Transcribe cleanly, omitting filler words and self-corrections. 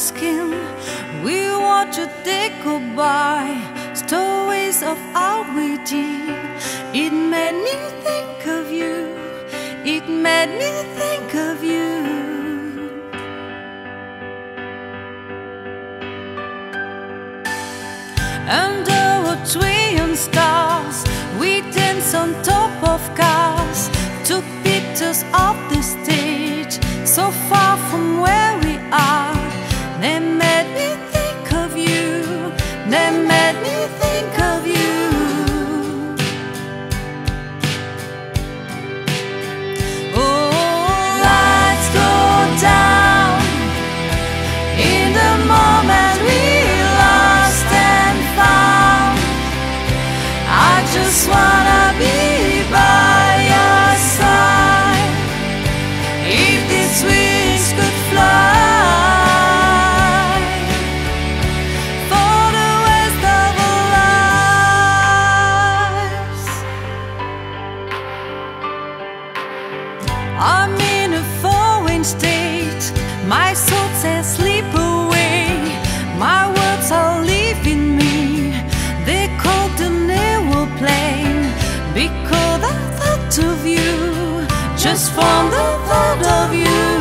skin. We watch a day go by, stories of all we did. It made me think of you, it made me think of you. Under a tree and stars, we dance on top of cars, took pictures of the stage, so far from where we are. They made me think of you, they made me think of you. Oh, lights go down in the moment we lost and found. I just wanna be by your side. If these wings could fly for the rest of our lives. I'm in a foreign state, my soul says sleep away. My words are leaving me, they call the airplane, because I thought of you, just from the thought of you.